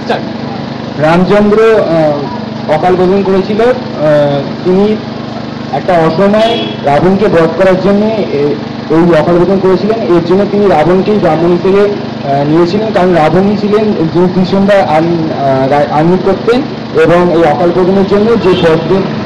Start. Ramchandra অকাল বোধন করেছিল। তিনি একটা অসময়ে রাবণকে বধ করার জন্য এই অকাল বোধন করেছিলেন। এর জন্য তিনি রাবণকেই ব্রাহ্মণ হিসেবে নিয়েছিলেন, কারণ রাবণই ছিলেন যিনি ভীষণটা আর্মি করতেন এবং এই অকাল বোধনের জন্য যে